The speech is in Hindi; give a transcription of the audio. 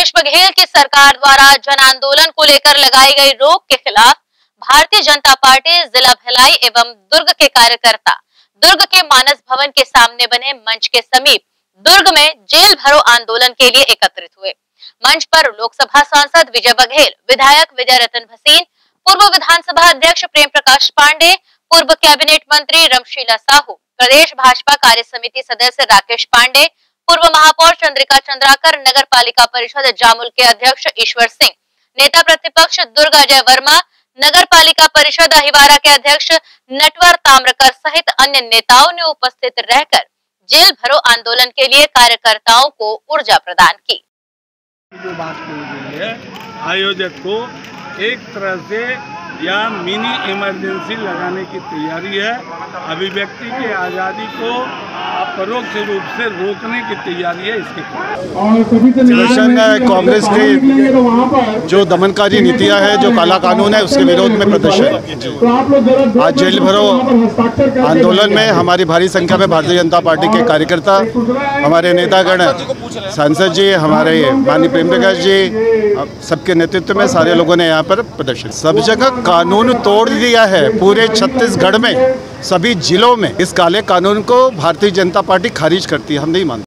भूपेश बघेल की सरकार द्वारा जन आंदोलन को लेकर लगाई गई रोक के खिलाफ भारतीय जनता पार्टी जिला भिलाई एवं दुर्ग के कार्यकर्ता दुर्ग के मानस भवन के सामने बने मंच के समीप दुर्ग में जेल भरो आंदोलन के लिए एकत्रित हुए। मंच पर लोकसभा सांसद विजय बघेल, विधायक विजय रतन भसीन, पूर्व विधानसभा अध्यक्ष प्रेम प्रकाश पांडे, पूर्व कैबिनेट मंत्री रमशीला साहू, प्रदेश भाजपा कार्य समिति सदस्य राकेश पांडे, पूर्व महापौर चंद्रिका चंद्राकर, नगर पालिका परिषद जामुल के अध्यक्ष ईश्वर सिंह, नेता प्रतिपक्ष दुर्ग अजय वर्मा, नगर पालिका परिषद अहिवारा के अध्यक्ष नटवर ताम्रकर सहित अन्य नेताओं ने उपस्थित रहकर जेल भरो आंदोलन के लिए कार्यकर्ताओं को ऊर्जा प्रदान की। जो बात की गई है, आयोजक को एक तरह से या मिनी इमरजेंसी लगाने की तैयारी है। अभिव्यक्ति की आज़ादी को परोक्ष रूप से रोकने की तैयारी है। इसके प्रदर्शन कांग्रेस की जो दमनकारी नीतियां है, जो काला कानून है, उसके विरोध में प्रदर्शन। आज जेल भरो आंदोलन में हमारी भारी संख्या में भारतीय जनता पार्टी के कार्यकर्ता, हमारे नेतागण, सांसद जी, हमारे माननीय प्रेम प्रकाश जी, सबके नेतृत्व में सारे लोगों ने यहाँ पर प्रदर्शन। सब जगह कानून तोड़ दिया है। पूरे छत्तीसगढ़ में सभी जिलों में इस काले कानून को भारतीय जनता पार्टी खारिज करती है। हम नहीं मानते।